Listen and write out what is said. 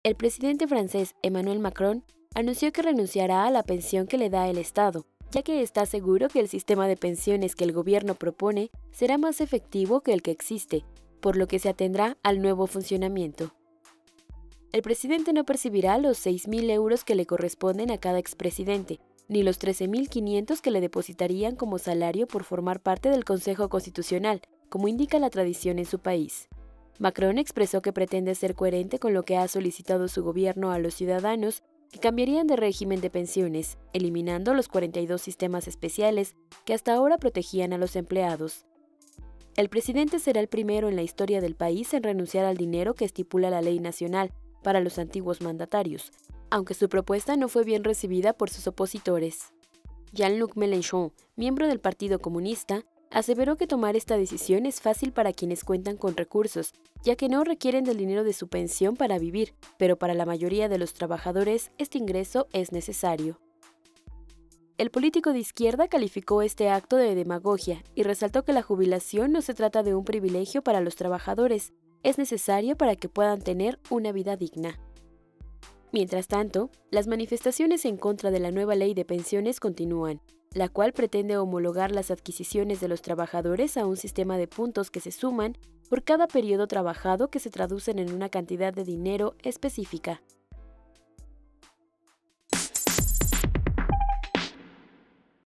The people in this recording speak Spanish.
El presidente francés Emmanuel Macron anunció que renunciará a la pensión que le da el Estado, ya que está seguro que el sistema de pensiones que el gobierno propone será más efectivo que el que existe, por lo que se atendrá al nuevo funcionamiento. El presidente no percibirá los 6.000 euros que le corresponden a cada expresidente, ni los 13.500 que le depositarían como salario por formar parte del Consejo Constitucional, como indica la tradición en su país. Macron expresó que pretende ser coherente con lo que ha solicitado su gobierno a los ciudadanos, que cambiarían de régimen de pensiones, eliminando los 42 sistemas especiales que hasta ahora protegían a los empleados. El presidente será el primero en la historia del país en renunciar al dinero que estipula la ley nacional para los antiguos mandatarios, aunque su propuesta no fue bien recibida por sus opositores. Jean-Luc Mélenchon, miembro del Partido Comunista, aseveró que tomar esta decisión es fácil para quienes cuentan con recursos, ya que no requieren del dinero de su pensión para vivir, pero para la mayoría de los trabajadores este ingreso es necesario. El político de izquierda calificó este acto de demagogia y resaltó que la jubilación no se trata de un privilegio para los trabajadores, es necesario para que puedan tener una vida digna. Mientras tanto, las manifestaciones en contra de la nueva ley de pensiones continúan, la cual pretende homologar las adquisiciones de los trabajadores a un sistema de puntos que se suman por cada periodo trabajado que se traducen en una cantidad de dinero específica.